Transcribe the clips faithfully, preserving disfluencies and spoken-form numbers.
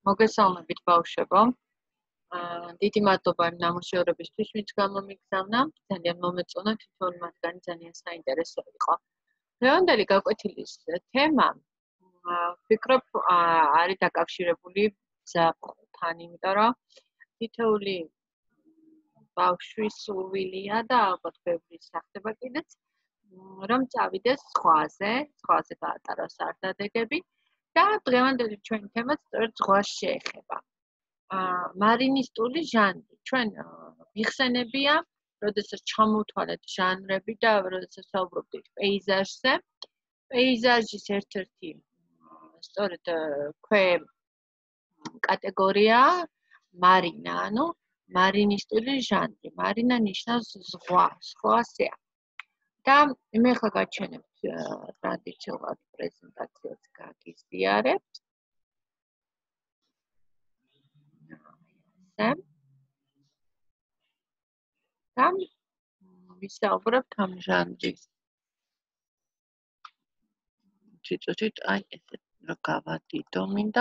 მოგესალმებით ბავშვებო. დიდი მადლობა იმ ნამუშევრებისთვის, ვინც გამომიგზავნა. ძალიან მომეწონა, თითოეული მათგანი ძალიან საინტერესო იყო. დღევანდელი გაკვეთილის თემა ვფიქრობ არის დაკავშირებული ძაღლთან, იმიტომ რომ თითოეული ბავშვის სურვილია და ალბათ ბევრი სახდება კიდეც, რომ წავიდეს ზღვაზე, ზღვაზე გაატაროს სარდადეგები და დღევანდელი ჩვენი თემაც სწორედ ზღვას შეეხება. მარინისტული ჟანრი. ჩვენ ვიხსენებია, როდესაც ჩამოვთვალეთ ჟანრები და როდესაც საუბრობთ პეიზაჟზე. პეიზაჟის ერთ-ერთი სწორედ ქვე კატეგორია მარინა, ანუ მარინისტული ჟანრი. მარინა ნიშნავს ზღვა, ზღვასია. და მე ახლა გაჩვენებთ ტრადიციულად პრეზენტაციას გაგიზიარებთ. და ვისაუბრებთ ამ ჟანრის. ცოტა აი ესე რა გავადიდო მინდა.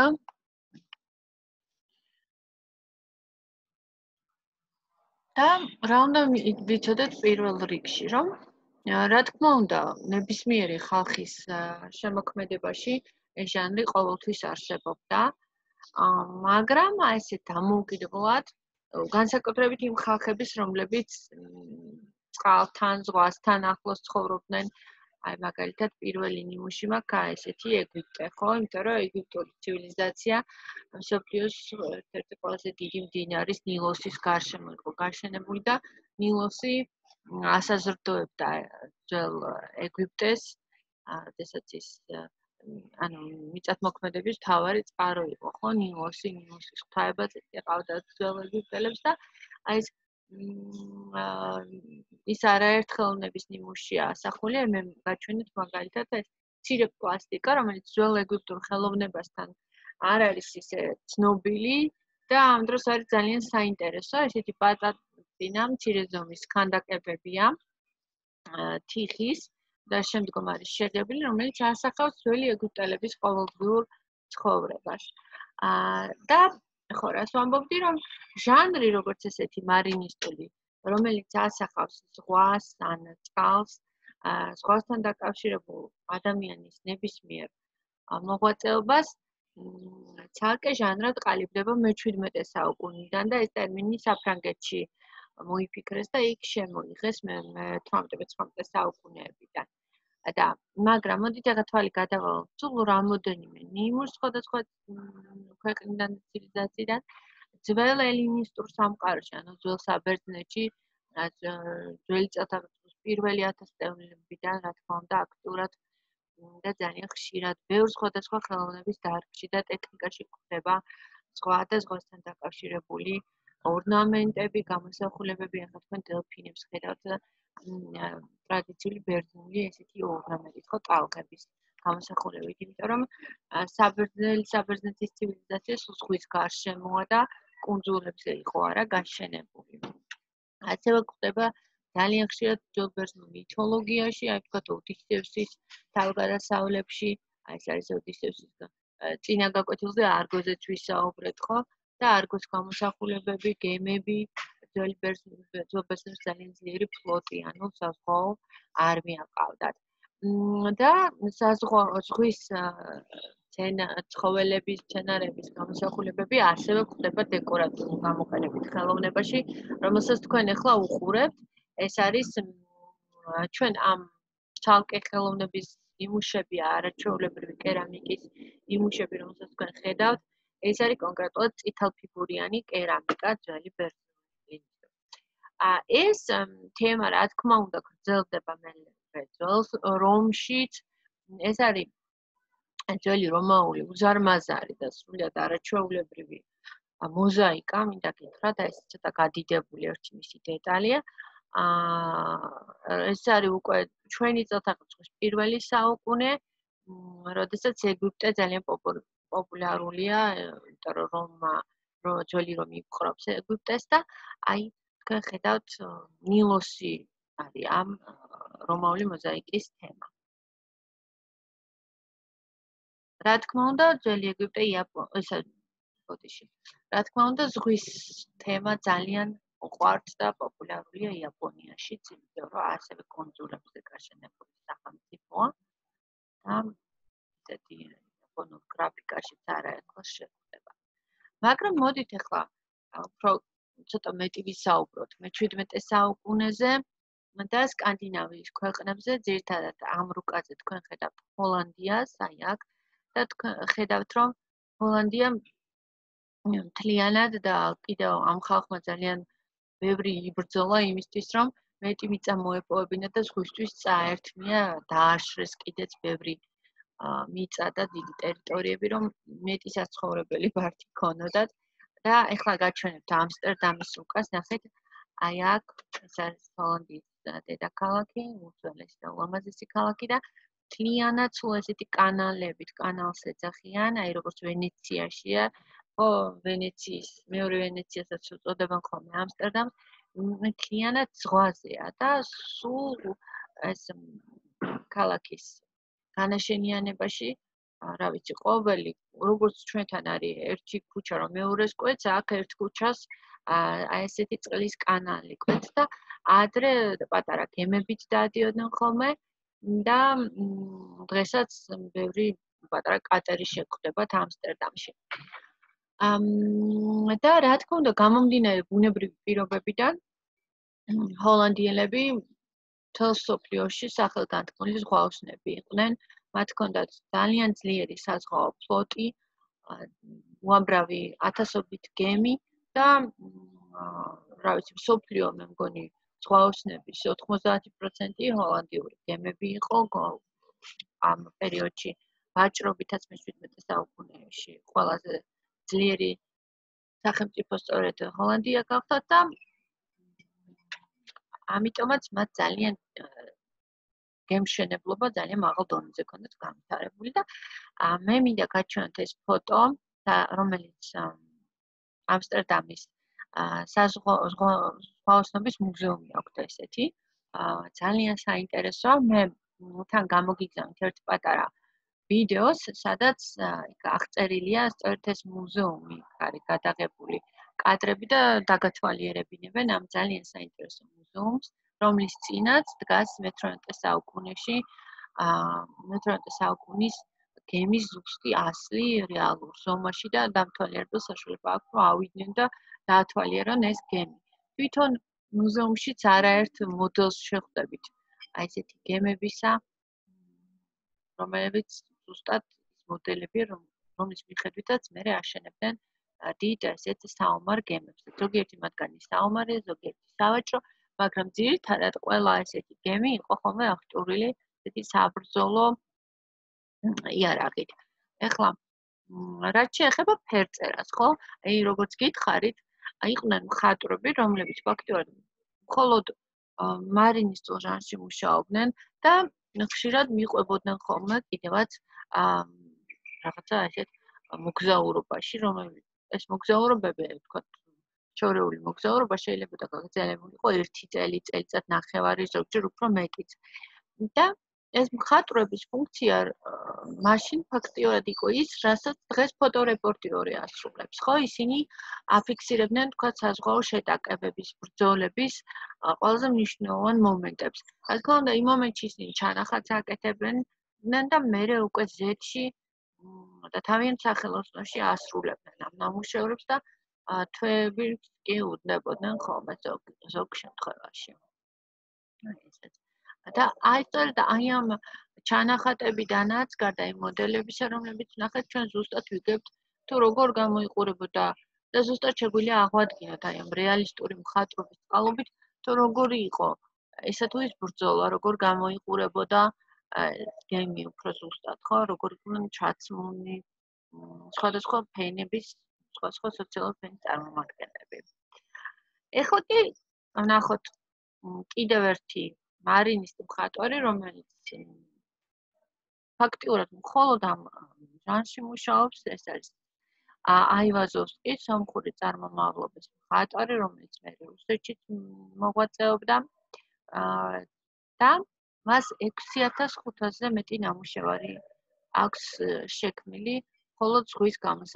და რა უნდა ვიცოდეთ პირველ რიგში, რომ რა თქმა უნდა, ნებისმიერი ხალხის შემოქმედებაში ეს ჟანრი ყოველთვის არსებობდა, მაგრამ აი ესე დამოუკიდებლად განსაკუთრებით იმ ხალხების, რომლებიც წყალთან, ზღვასთან ახლოს ცხოვრობდნენ, აი მაგალითად პირველი ნიმუში მაქვს ესეთი ეგვიპტე, ხო? იმიტომ რომ ეგვიპტური ცივილიზაცია მსოფლიოს ერთ-ერთი ყველაზე დიდი მდინარის ნილოსის გარშემო იყო გაშენებული და ნილოსი ასაზრდოებდა ძველ ეგვიპტეს, როდესაც ის ანუ მიწათმოქმედების მთავარი წყარო იყო, ხო? ნილოსი, ნილოსის ღვთაებაც ეყავდა ძველ ეგვიპტელებს და აი ეს ის არაერთხელნების ნიმუშია ასახული, მე გაჩვენეთ მაგალითად ეს მცირე პლასტიკა, რომელიც ძველ ეგვიპტურ ხელოვნებასთან არ არის ისე ცნობილი და ამ დროს არის ძალიან საინტერესო, ესეთი პატატინა მცირე ზომის ქანდაკებებია თიხის და შემდგომ არის შეგებული, რომელიც ასახავს ძველი ეგვიპტელების ყოველდღიურ ცხოვრებას. და ხო, რას ვამბობდი, რომ ჟანრი როგორც ესეთი მარინისტული, რომელიც ასახავს ზღვას ან წყალს, ზღვასთან დაკავშირებულ ადამიანის ნებისმიერ მოღვაწეობას, ცალკე ჟანრად ყალიბდება მეჩვიდმეტე საუკუნიდან და ეს ტერმინი საფრანგეთში მოიფიქრეს და იქ შემოიღეს მეთვრამეტე-მეცხრამეტე საუკუნეებიდან. და მაგრამ მოდით ახლა თვალი გადავალოთ სულ რამოდენიმე ნიმუშს სხვადასხვა ქვეყნიდან და ცივილიზაციიდან ძველ ელინისტურ სამყაროში, ანუ ძველ საბერძნეთში, ძველი წელთაღრიცხვის პირველი ათას წლებიდან, რა თქმა უნდა, აქტიურად და ძალიან ხშირად ბევრ სხვადასხვა ხელოვნების დარგში და ტექნიკაში გვხვდება ზღვა და ზღვასთან დაკავშირებული ორნამენტები, გამოსახულებები, ახლა თქვენ დელფინებს ხედავთ ტრადიციული ბერძნული ესეთი ორნამენტით, ხო, ტალღების გამოსახულებით, იმიტომ რომ საბერძნელი საბერძნეთის ცივილიზაცია სულ ზღვის გარშემოა და კუნძულებზე იყო არა გაშენებული. ასევე გვხვდება ძალიან ხშირად ძველ ბერძნულ მითოლოგიაში, აი ვთქვათ ოდისევსის თავგადასავლებში, აი ეს არის ოდისევსის წინა გაკვეთილზე არგოზეც ვისაუბრეთ, ხო? და არგოს გამოსახულებები, გემები, ძველი ბერძნების ძალიან ძლიერი ფლოტი, ანუ საზღვაო არმია ყავდათ. და საზღვაო ზღვის ცხოველების, მცენარეების გამოსახულებები ასევე გვხვდება დეკორატიული გამოყენებით ხელოვნებაში, რომელსაც თქვენ ახლა უყურებთ. ეს არის ჩვენ ამ ცალკე ხელოვნების ნიმუშები, არაჩვეულებრივი კერამიკის ნიმუშები, რომელსაც თქვენ ხედავთ, ეს არის კონკრეტულად წითელფიგურიანი კერამიკა ძველი ბერძნული. ეს თემა, რა თქმა უნდა, გრძელდება მერე ძველ რომშიც. ეს არის ძველი რომაული უზარმაზარი და სრულიად არაჩვეულებრივი მოზაიკა, მინდა გითხრათ, ეს ცოტა გადიდებული ერთი მისი დეტალია. ეს არის უკვე ჩვენი წელთაღრიცხვის პირველი საუკუნე, როდესაც ეგვიპტე ძალიან პოპულარულია, იმიტომ რომ რომა, ძველი რომი იპყრობს ეგვიპტეს და აი თქვენ ხედავთ ნილოსი არის ამ რომაული მოზაიკის თემა. რა თქმა უნდა, ძველი ეგვიპტე ესა ბოდიში. რა თქმა უნდა, ზღვის თემა ძალიან უყვართ და პოპულარულია იაპონიაში, იმიტომ რომ ასევე კონძულებზე გაშენებული სახელმწიფოა და ესეთი იაპონურ გრაფიკაშიც არაერთხელ შეხვდება. მაგრამ მოდით ახლა უფრო ცოტა მეტი ვისაუბროთ მეჩვიდმეტე საუკუნეზე და სკანდინავიის ქვეყნებზე, ძირითადად ამ რუკაზე თქვენ ხედავთ ჰოლანდიას, აი აქ და თქვენ ხედავთ რომ ჰოლანდია მთლიანად და კიდევ ამ ხალხმა ძალიან ბევრი იბრძოლა იმისთვის რომ მეტი მიწა მოეპოვებინა და ზღვისთვის წაერთმია, დააშრეს კიდეც ბევრი მიწა და დიდი ტერიტორიები, რომ მეტი საცხოვრებელი ბარათი ქონოდათ და ეხლა გაჩვენებთ ამსტერდამის რუკას, ნახეთ, აი აქ ეს არის ჰოლანდიის დედაქალაქი, უძველესი და ულამაზესი ქალაქი და მთლიანად სულ ესეთი კანალებით, კანალს ეძახიან, აი როგორც ვენეციაშია, ხო, ვენეციის, მეორე ვენეციასაც უწოდებენ ხოლმე ამსტერდამს, მთლიანად ზღვაზეა და სულ ეს ქალაქის განაშენიანებაში, რა ვიცი, ყოველი, როგორც ჩვენთან არის ერთი ქუჩა, რომ მეორეს კვეთს, აქ ერთ ქუჩას აი ესეთი წყლის კანალი კვეთს და ადრე პატარა გემებით დაადიოდნენ ხოლმე და დღესაც ბევრი პატარა კატერი შეგვხვდებათ ამსტერდამში. და რა თქმა უნდა, გამომდინარე ბუნებრივი პირობებიდან, ჰოლანდიელები მთელ მსოფლიოში სახელგანთქმული ზღვაოსნები იყვნენ. მათ ჰქონდათ ძალიან ძლიერი საზღვაო ფლოტი, უამრავი ათასობით გემი და რა ვიცი, მსოფლიო მე მგონი ზღვაოსნების ოთხმოცდაათი პროცენტი ჰოლანდიური გემები იყო ამ პერიოდში. ვაჭრობითაც მეჩვიდმეტე საუკუნეში ყველაზე ძლიერი სახელმწიფო სწორედ ჰოლანდია გახდა და ამიტომაც მათ ძალიან გემშენებლობა ძალიან მაღალ დონეზე ქონდათ განვითარებული და მე მინდა გაჩვენოთ ეს ფოტო, რომელიც ამსტერდამის საზღვაოსნობის მუზეუმი აქვს ესეთი. ძალიან საინტერესოა. მე თან გამოგიგზავნით ერთ პატარა ვიდეოს, სადაც აღწერილია სწორედ ეს მუზეუმი, არის გადაღებული კადრები და დაგათვალიერებინებენ ამ ძალიან საინტერესო მუზეუმს, რომლის წინაც დგას მეთვრამეტე საუკუნეში, მეთვრამეტე საუკუნის გემის ზუსტი ასლი რეალურ ზომაში და დამთვალიერებელ საშუალება აქვს, რომ ავიდნენ და დაათვალიერონ ეს გემი. თვითონ მუზეუმშიც არაერთ მოდელს შეხვდებით აი ესეთი გემებისა, რომელიც ზუსტად ის მოდელები, რომლის მიხედვითაც მერე აშენებდნენ დიდ ესეთ საომარ გემებს. ზოგიერთი მათგანი საომარი, ზოგიერთი სავაჭრო, მაგრამ ძირითადად ყველა ესეთი გემი იყო ხოლმე აღჭურვილი ესეთი საბრძოლო იარაღით. ეხლა რაც შეეხება ფერწერას, ხო? აი როგორც გითხარით, იყვნენ მხატვრები, რომლებიც ფაქტობრივად მხოლოდ მარინისტულ ჟანრში მუშაობდნენ და ხშირად მიყვებოდნენ ხოლმე კიდევაც რაღაცა ესეთ მოგზაურობაში, რომელიც ეს მოგზაურობები, ვთქვათ, შორეული მოგზაურობა შეიძლება გაგრძელებული იყო ერთი წელი, წელიწად ნახევარი, ზოგჯერ უფრო მეტიც. და ეს მხატვრების ფუნქცია მაშინ ფაქტიურად იყო ის, რასაც დღეს ფოტორეპორტიორი ასრულებს, ხო? ისინი აფიქსირებდნენ, თქვათ, საზღვაო შეტაკებების, ბრძოლების ყველაზე მნიშვნელოვან მომენტებს. რა თქმა უნდა, იმ მომენტში ისინი ჩანახატს აკეთებდნენ და მერე უკვე ზეთში და თავიანთ სახელოსნოში ასრულებდნენ ამ ნამუშევრებს და თვეები კი უდნებოდნენ ხოლმე ზოგ შემთხვევაში. და აი სწორედ აი ამ ჩანახატებიდანაც, გარდა იმ მოდელებისა, რომლებიც ნახეთ, ჩვენ ზუსტად ვიგებთ, თუ როგორ გამოიყურებოდა და ზუსტად შეგვიძლია აღვადგინოთ აი ამ რეალისტური მხატვრობის წყალობით, თუ როგორი იყო ესა თუ ის ბრძოლა, როგორ გამოიყურებოდა გემი უფრო ზუსტად, ხო, როგორ იყვნენ ჩაცმული სხვადასხვა ფენების, სხვადასხვა სოციალური ფენის წარმომადგენლები. ეხლა კი ვნახოთ კიდევ ერთი მარინისტი მხატვარი, რომელიც ფაქტიურად მხოლოდ ამ ჟანრში მუშაობს, ეს არის აივაზოვსკი, სომხური წარმომავლობის მხატვარი, რომელიც მე რუსეთშიც მოღვაწეობდა და მას ექვსი ათას ხუთასზე მეტი ნამუშევარი აქვს შექმნილი მხოლოდ ზღვის გამოსახულებით.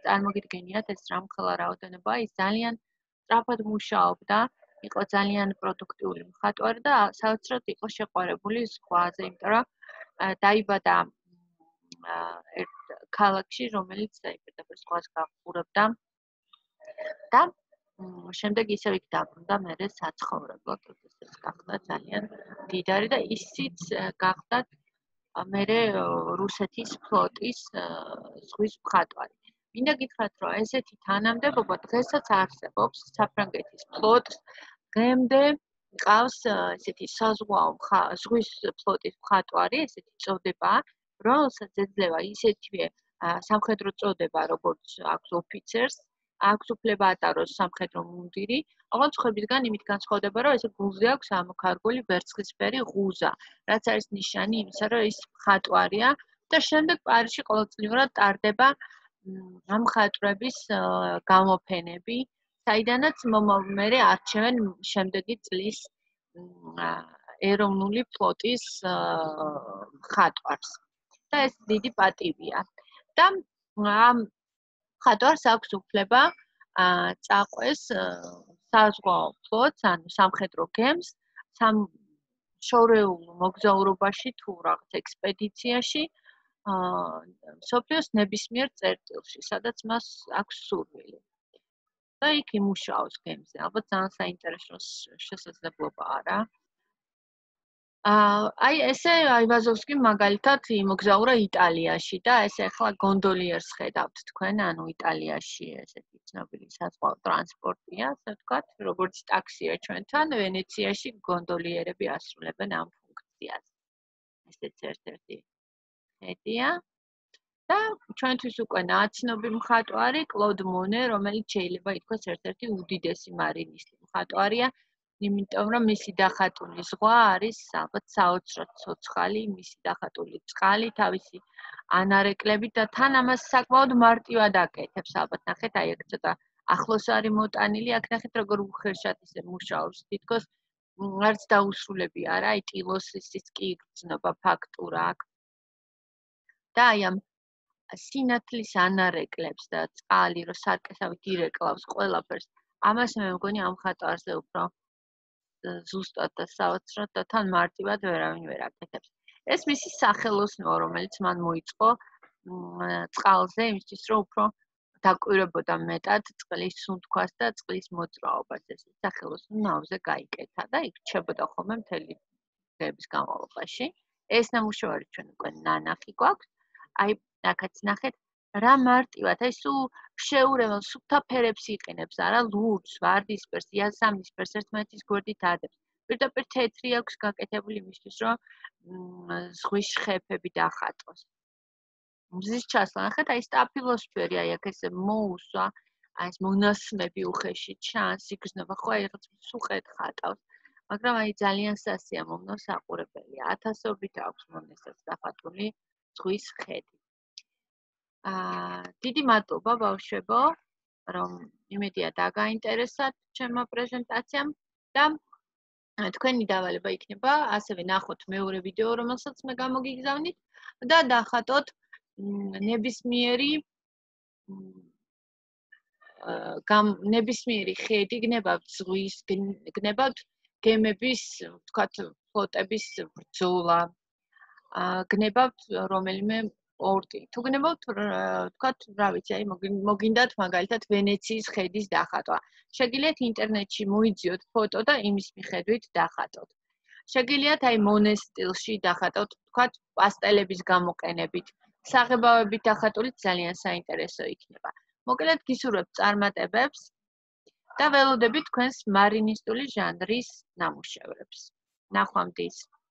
წარმოგიდგენიათ ეს რამხელა რაოდენობა, ის ძალიან სწრაფად მუშაობდა, იყო ძალიან პროდუქტიული მხატვარი და საოცრად იყო შეყვარებული ზღვაზე, იმიტომ რომ დაიბადა ერთ ქალაქში, რომელიც დაიბადა ზღვას გაყურებდა და შემდეგ ისევ იქ დაბრუნდა მერე საცხოვრებლად, ეს გახდა ძალიან მდიდარი და ისიც გახდა მერე რუსეთის ფლოტის ზღვის მხატვარი. მინდა გითხრათ, რომ ესეთი თანამდებობა დღესაც არსებობს საფრანგეთის ფლოტს, დღემდე ყავს ესეთი საზღვაო ზღვის ფლოტის მხატვარი, ესეთი წოდება, რომელსაც ეძლევა ისეთივე სამხედრო წოდება, როგორც აქვს ოფიცერს, აქვს უფლება ატაროს სამხედრო მუნდირი, ოღონდ სხვებისგან იმით განსხვავდება, რომ ესე გულზე აქვს ამოქარგული ვერცხლისფერი ღუზა, რაც არის ნიშანი იმისა, რომ ის მხატვარია და შემდეგ პარიზში ყოველწლიურად ტარდება ამ მხატვრების გამოფენები, საიდანაც მერე არჩევენ შემდეგი წლის ეროვნული ფლოტის მხატვარს. და ეს დიდი პატივია. და ამ მხატვარს აქვს უფლება წაყვეს საზღვაო ფლოტს, ანუ სამხედრო გემს, შორეულ მოგზაურობაში თუ რაღაც ექსპედიციაში, მსოფლიოს ნებისმიერ წერტილში, სადაც მას აქვს სურვილი. და იქ იმუშაოს გემზე. ალბათ ძალიან საინტერესო შესაძლებლობაა რა. აი ესე აივაზოვსკიმ მაგალითად იმოგზაურა იტალიაში და ესე ახლა გონდოლიერს ხედავთ თქვენ, ანუ იტალიაში ესეთი ცნობილი საზღვაო ტრანსპორტია, ასე ვთქვათ, როგორც ტაქსია ჩვენთან, ვენეციაში გონდოლიერები ასრულებენ ამ ფუნქციას. ესეც ერთ-ერთი ედია. და ჩვენთვის უკვე ნაცნობი მხატვარი კლოდ მონე, რომელიც შეიძლება ითქვას ერთ-ერთი უდიდესი მარინისტი მხატვარია, იმიტომ რომ მისი დახატული ზღვა არის ალბათ საოცრად ცოცხალი, მისი დახატული წყალი, თავისი ანარეკლებით და თან ამას საკმაოდ მარტივად აკეთებს. ალბათ ნახეთ, აი აქ ცოტა ახლოს არის მოტანილი, აქ ნახეთ როგორ უხერშად ისე მუშაობს, თითქოს არც დაუსრულები არა, აი ტილოსის ის კი იგრძნობა ფაქტურა აქ. და აი ამ სინათლის ანარეკლებს და წყალი, რომ სარკესავით ირეკლავს ყველაფერს. ამას მე მგონი ამ მხატვარზე უფრო ზუსტად და საოცრად და თან მარტივად ვერავინ ვერ აკეთებს. ეს მისი სახელოსნოა, რომელიც მან მოიწყო წყალზე, იმისთვის რომ უფრო დაკვირვებოდა მეტად წყლის სუნთქვას და წყლის მოძრაობას. ეს სახელოსნო ნავზე გაიკეთა და იქ რჩებოდა ხოლმე მთელი დღეების განმავლობაში. ეს ნამუშევარი ჩვენ უკვე ნანახი გვაქვს. აი აქაც ნახეთ რა მარტივად, აი სულ შეურეველ სუფთა ფერებს იყენებს, არა ლურჯს, ვარდისფერს, იასამნისფერს ერთმანეთის გვერდით ადებს. პირდაპირ თეთრი აქვს გაკეთებული იმისთვის, რომ ზღვის ხეფები დახატოს. მზის ჩასლა, ნახეთ, აი სტაფილოსფერი, აი აქ ესე მოუსვა, აი ეს მონასმები უხეში ჩანს, იგრძნობა, ხო, აი რაღაც სუყეთ ხატავს. მაგრამ აი ძალიან სასიამოვნო საყურებელია. ათასობით აქვს მონესაც დახატული ზღვის ხედი. აა დიდი მადლობა ბავშვებო, რომ იმედია დაგაინტერესათ ჩემო პრეზენტაციამ და თქვენი დავალება იქნება ასევე ნახოთ მეორე ვიდეო, რომელსაც მე გამოგიგზავნით და დახატოთ ნებისმიერი გამ ნებისმიერი ხედი გნებავთ ზღვის, გნებავთ გემების, ვთქვათ, ფლოტების ბრძოლა. აა გნებავთ რომელიმე ორტი. თუ გნებავთ, ვთქვათ, რა ვიცი, აი მოგინდათ მაგალითად ვენეციის ხედის დახატვა. შეგიძლიათ ინტერნეტში მოიძიოთ ფოტო და იმის მიხედვით დახატოთ. შეგიძლიათ აი მონეს სტილში დახატოთ, ვთქვათ, პასტელების გამოყენებით. საღებავებით დახატულიც ძალიან საინტერესო იქნება. მოკლედ გისურვებთ წარმატებებს და ველოდებით თქვენს მარინისტული ჟანრის ნამუშევრებს. ნახვამდის.